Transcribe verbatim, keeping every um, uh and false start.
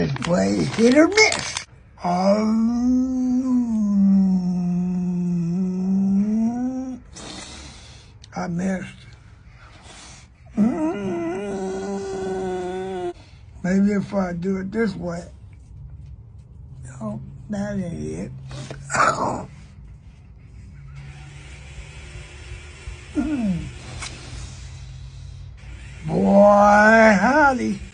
This play hit or miss. Um, I missed. Mm, maybe if I do it this way. No, that ain't it. Mm. Boy, howdy.